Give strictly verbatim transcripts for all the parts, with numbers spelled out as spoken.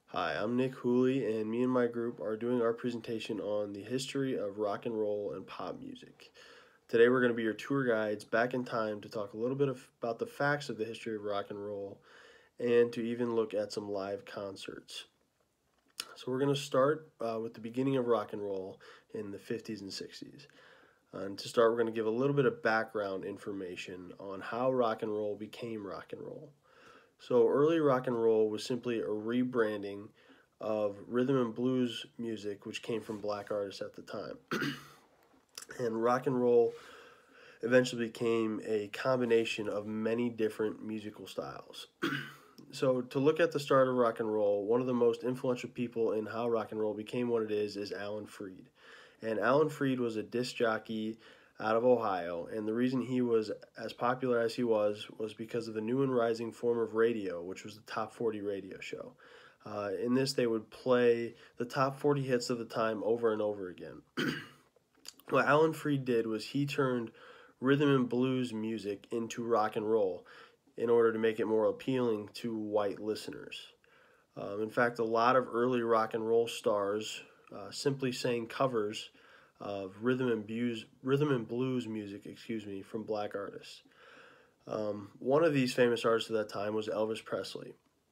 Hi, I'm Nick Hooley, and me and my group are doing our presentation on the history of rock and roll and pop music. Today we're going to be your tour guides back in time to talk a little bit of, about the facts of the history of rock and roll and to even look at some live concerts. So we're going to start uh, with the beginning of rock and roll in the fifties and sixties. Uh, and to start, we're going to give a little bit of background information on how rock and roll became rock and roll. So early rock and roll was simply a rebranding of rhythm and blues music, which came from black artists at the time. And rock and roll eventually became a combination of many different musical styles. So to look at the start of rock and roll, one of the most influential people in how rock and roll became what it is is Alan Freed. And Alan Freed was a disc jockey out of Ohio, and the reason he was as popular as he was was because of the new and rising form of radio, which was the Top forty radio show. Uh, in this, they would play the top forty hits of the time over and over again. What Alan Freed did was he turned rhythm and blues music into rock and roll in order to make it more appealing to white listeners. Um, in fact, a lot of early rock and roll stars uh, simply sang covers of rhythm and blues, rhythm and blues music, excuse me, from black artists. Um, one of these famous artists at that time was Elvis Presley.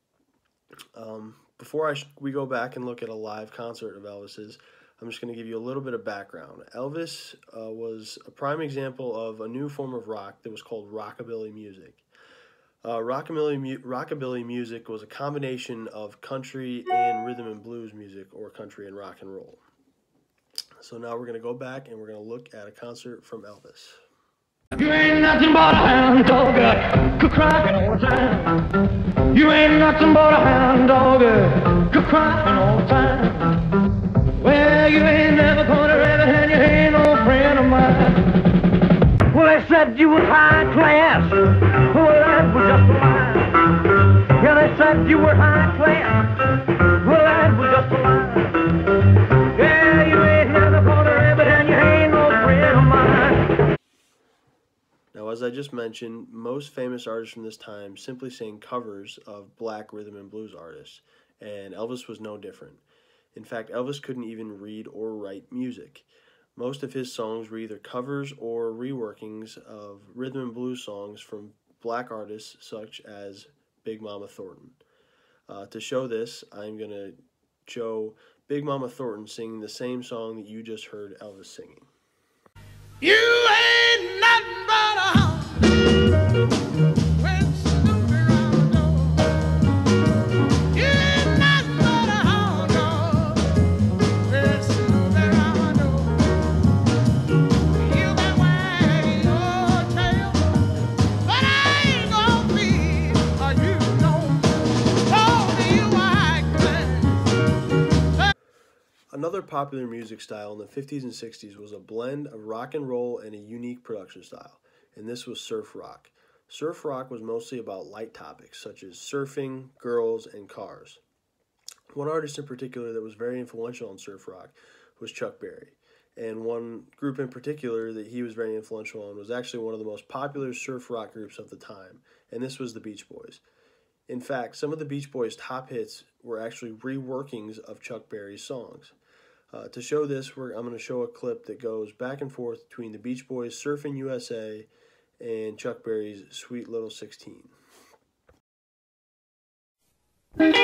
Um, before I sh we go back and look at a live concert of Elvis's, I'm just going to give you a little bit of background. Elvis uh, was a prime example of a new form of rock that was called rockabilly music. Uh, rockabilly, mu rockabilly music was a combination of country and rhythm and blues music, or country and rock and roll. So now we're going to go back and we're going to look at a concert from Elvis. You ain't nothing but a hound dog, uh, crying all the time. You ain't nothing but a hound dog, uh, crying all the time. Well, you ain't never gonna ever and you ain't no friend of mine. Well, they said you was high class. Well, that was just a lie. Yeah, they said you were high class. Well, that was just a lie. Yeah, you ain't never gonna ever and you ain't no friend of mine. Now, as I just mentioned, most famous artists from this time simply sang covers of black rhythm and blues artists, and Elvis was no different. In fact, Elvis couldn't even read or write music. Most of his songs were either covers or reworkings of rhythm and blues songs from black artists such as Big Mama Thornton. Uh, to show this, I'm going to show Big Mama Thornton singing the same song that you just heard Elvis singing. You ain't nothing but a hound. When Snoopy around the door. You ain't nothing but a hound dog. When Snoopy around the door. You can wag your tail, but I ain't gonna be a you don't. Oh, do you like that? Another popular music style in the fifties and sixties was a blend of rock and roll and a unique production style, and this was surf rock. Surf rock was mostly about light topics such as surfing, girls, and cars. One artist in particular that was very influential in surf rock was Chuck Berry, and one group in particular that he was very influential on was actually one of the most popular surf rock groups of the time, and this was the Beach Boys. In fact, some of the Beach Boys' top hits were actually reworkings of Chuck Berry's songs. Uh, to show this, we're, I'm going to show a clip that goes back and forth between the Beach Boys' Surfing U S A and Chuck Berry's Sweet Little sixteen. If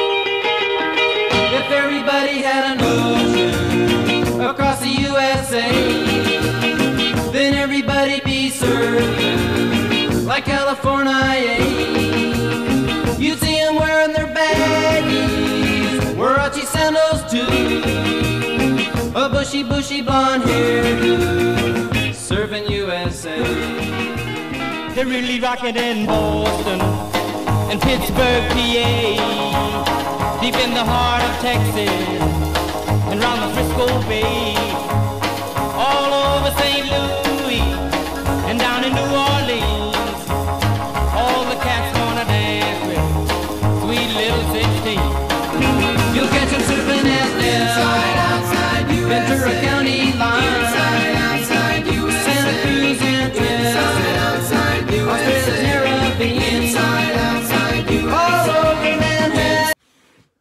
everybody had an ocean across the U S A, then everybody'd be surfing like California. You'd see them wearing their baggies, Warachi sandals too, a bushy, bushy blonde hairdo, surfing U S A. They're really rocking in Boston and Pittsburgh, P A, deep in the heart of Texas and round the Frisco Bay, all over Saint Louis and down in New Orleans. All the cats wanna dance with Sweet Little sixteen. You'll catch them surfing at the Ventura County line, inside, outside, U S A. Santa Cruz and Inside, outside, U S A. Inside, outside, U S A. All over Manhattan. There were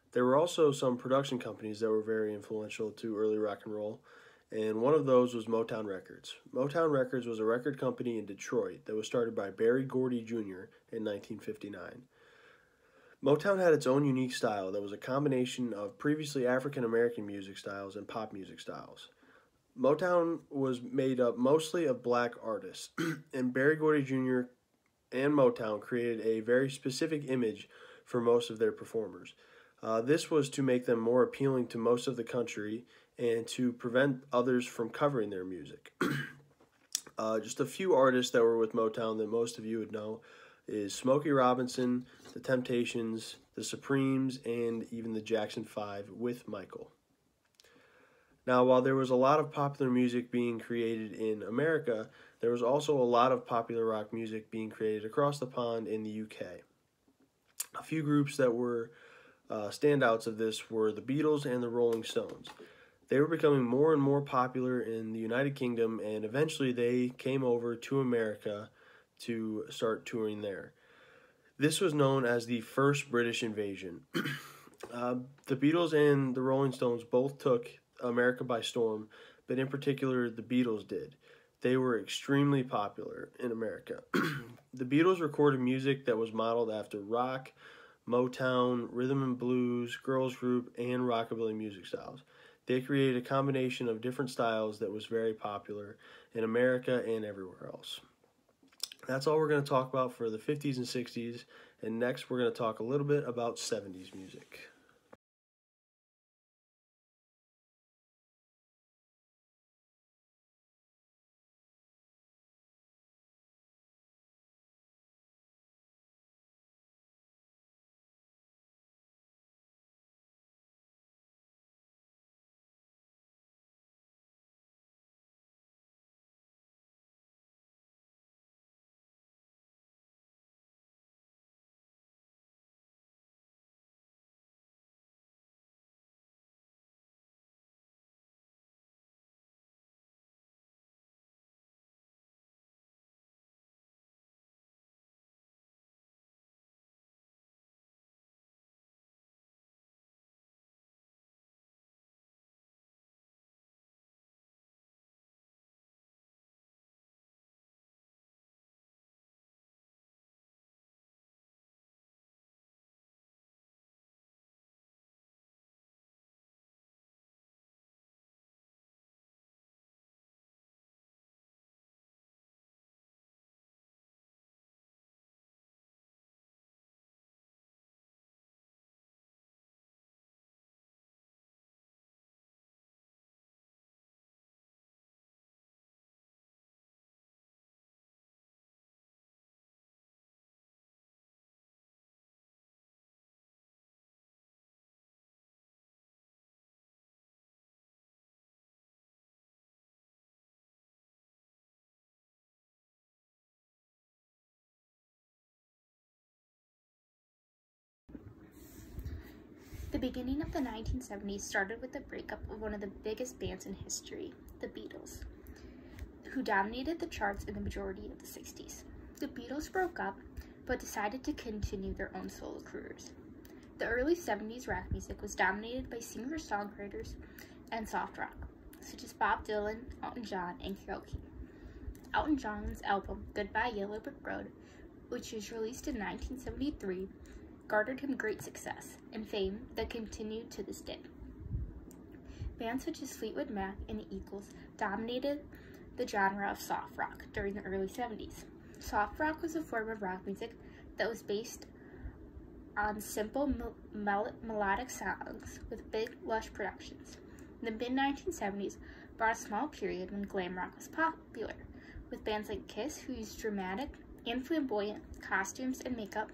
also some production companies that were very influential to early rock and roll, and one of those was Motown Records. Motown Records was a record company in Detroit that was started by Berry Gordy Junior in nineteen fifty-nine. Motown had its own unique style that was a combination of previously African American music styles and pop music styles. Motown was made up mostly of black artists, and Berry Gordy Junior and Motown created a very specific image for most of their performers. Uh, this was to make them more appealing to most of the country and to prevent others from covering their music. uh, just a few artists that were with Motown that most of you would know is Smokey Robinson, The Temptations, The Supremes, and even the Jackson Five with Michael. Now, while there was a lot of popular music being created in America, there was also a lot of popular rock music being created across the pond in the U K. A few groups that were uh, standouts of this were the Beatles and the Rolling Stones. They were becoming more and more popular in the United Kingdom, and eventually they came over to America to start touring there. This was known as the first British invasion. uh, the Beatles and the Rolling Stones both took America by storm, but in particular the Beatles did. They were extremely popular in America. The Beatles recorded music that was modeled after rock, Motown, rhythm and blues, girls group, and rockabilly music styles. They created a combination of different styles that was very popular in America and everywhere else. That's all we're going to talk about for the fifties and sixties, and next we're going to talk a little bit about seventies music. The beginning of the nineteen seventies started with the breakup of one of the biggest bands in history, the Beatles, who dominated the charts in the majority of the sixties. The Beatles broke up, but decided to continue their own solo careers. The early seventies rock music was dominated by singer-songwriters and soft rock, such as Bob Dylan, Elton John, and Carole King. Elton John's album, Goodbye Yellow Brick Road, which was released in nineteen seventy-three, garnered him great success and fame that continued to this day. Bands such as Fleetwood Mac and the Eagles dominated the genre of soft rock during the early seventies. Soft rock was a form of rock music that was based on simple mel mel melodic songs with big, lush productions. The mid nineteen seventies brought a small period when glam rock was popular, with bands like Kiss who used dramatic and flamboyant costumes and makeup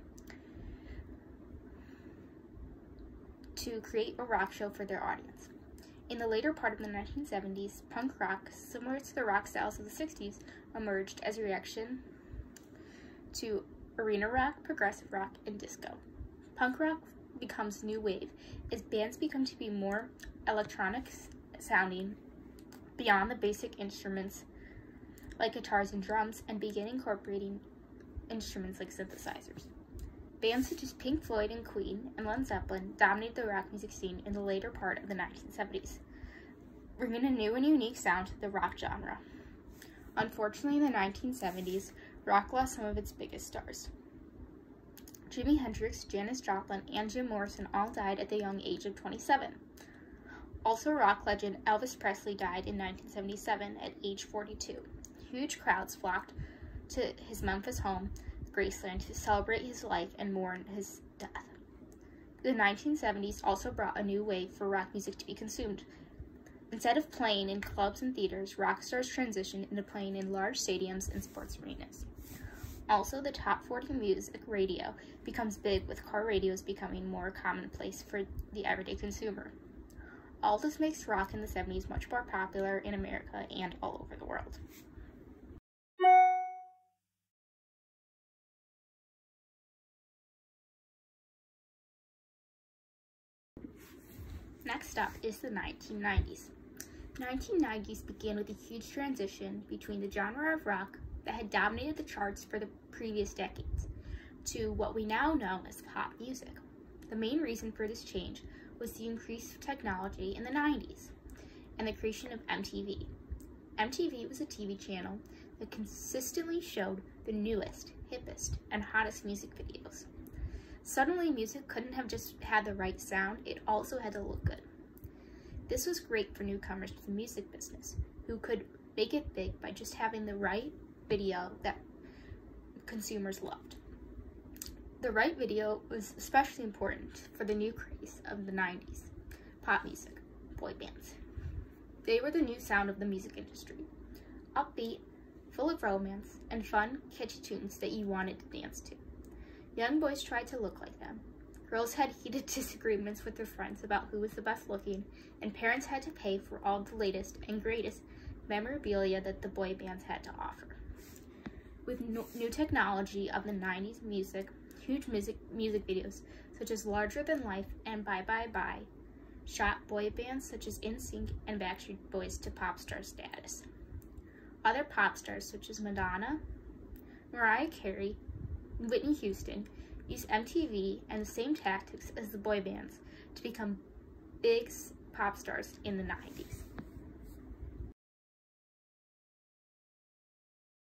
to create a rock show for their audience. In the later part of the nineteen seventies, punk rock, similar to the rock styles of the sixties, emerged as a reaction to arena rock, progressive rock, and disco. Punk rock becomes new wave as bands become to be more electronic sounding beyond the basic instruments like guitars and drums, and begin incorporating instruments like synthesizers. Bands such as Pink Floyd and Queen and Led Zeppelin dominated the rock music scene in the later part of the nineteen seventies, bringing a new and unique sound to the rock genre. Unfortunately, in the nineteen seventies, rock lost some of its biggest stars. Jimi Hendrix, Janis Joplin, and Jim Morrison all died at the young age of twenty-seven. Also, rock legend Elvis Presley died in nineteen seventy-seven at age forty-two. Huge crowds flocked to his Memphis home, Graceland, to celebrate his life and mourn his death. The nineteen seventies also brought a new way for rock music to be consumed. Instead of playing in clubs and theaters, rock stars transitioned into playing in large stadiums and sports arenas. Also, the top forty music radio becomes big, with car radios becoming more commonplace for the everyday consumer. All this makes rock in the seventies much more popular in America and all over the world. Next up is the nineteen nineties. nineteen nineties began with a huge transition between the genre of rock that had dominated the charts for the previous decades to what we now know as pop music. The main reason for this change was the increase of technology in the nineties and the creation of M T V. M T V was a T V channel that consistently showed the newest, hippest, and hottest music videos. Suddenly, music couldn't have just had the right sound, it also had to look good. This was great for newcomers to the music business, who could make it big by just having the right video that consumers loved. The right video was especially important for the new craze of the nineties, pop music, boy bands. They were the new sound of the music industry, upbeat, full of romance, and fun, catchy tunes that you wanted to dance to. Young boys tried to look like them. Girls had heated disagreements with their friends about who was the best looking, and parents had to pay for all the latest and greatest memorabilia that the boy bands had to offer. With no new technology of the nineties music, huge music, music videos such as Larger Than Life and Bye Bye Bye shot boy bands such as N Sync and Backstreet Boys to pop star status. Other pop stars such as Madonna, Mariah Carey, and Whitney Houston used M T V and the same tactics as the boy bands to become big pop stars in the nineties.